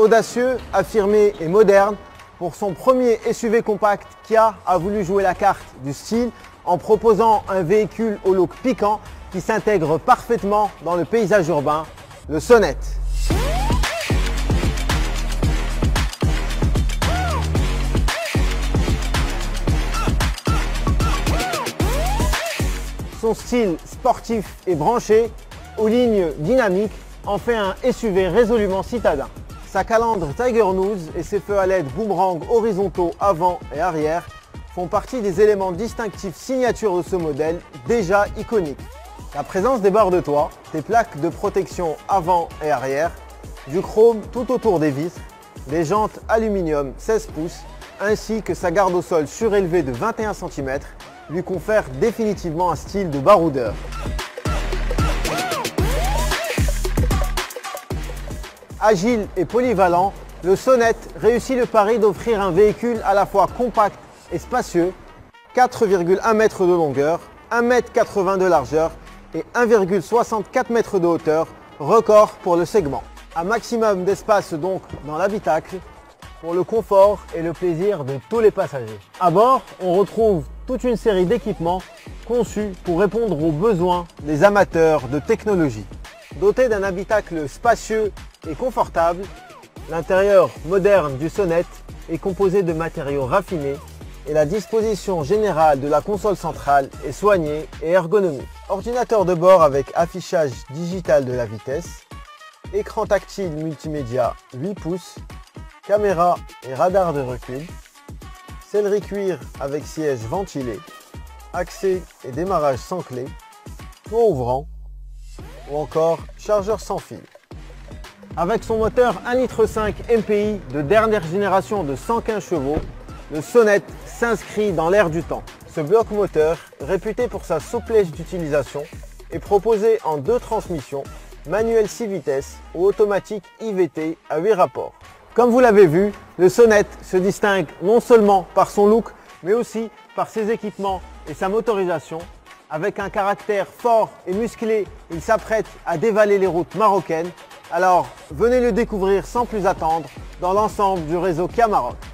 Audacieux, affirmé et moderne, pour son premier SUV compact, Kia a voulu jouer la carte du style en proposant un véhicule au look piquant qui s'intègre parfaitement dans le paysage urbain, le Sonet. Son style sportif et branché, aux lignes dynamiques, en fait un SUV résolument citadin. Sa calandre Tiger Nose et ses feux à LED boomerang horizontaux avant et arrière font partie des éléments distinctifs signature de ce modèle déjà iconique. La présence des barres de toit, des plaques de protection avant et arrière, du chrome tout autour des vitres, des jantes aluminium 16 pouces ainsi que sa garde au sol surélevée de 21 cm lui confère définitivement un style de baroudeur. Agile et polyvalent, le Sonet réussit le pari d'offrir un véhicule à la fois compact et spacieux, 4,1 m de longueur, 1,80 m de largeur et 1,64 m de hauteur, record pour le segment. Un maximum d'espace donc dans l'habitacle, pour le confort et le plaisir de tous les passagers. À bord, on retrouve toute une série d'équipements conçus pour répondre aux besoins des amateurs de technologie. Doté d'un habitacle spacieux et confortable, l'intérieur moderne du Sonet est composé de matériaux raffinés et la disposition générale de la console centrale est soignée et ergonomique. Ordinateur de bord avec affichage digital de la vitesse, écran tactile multimédia 8 pouces, caméra et radar de recul, sellerie cuir avec siège ventilé, accès et démarrage sans clé, toit ouvrant ou encore chargeur sans fil. Avec son moteur 1,5 litre MPI de dernière génération de 115 chevaux, le Sonet s'inscrit dans l'ère du temps. Ce bloc moteur, réputé pour sa souplesse d'utilisation, est proposé en 2 transmissions, manuel 6 vitesses ou automatique IVT à 8 rapports. Comme vous l'avez vu, le Sonet se distingue non seulement par son look, mais aussi par ses équipements et sa motorisation. Avec un caractère fort et musclé, il s'apprête à dévaler les routes marocaines. Alors, venez le découvrir sans plus attendre dans l'ensemble du réseau Kia Maroc.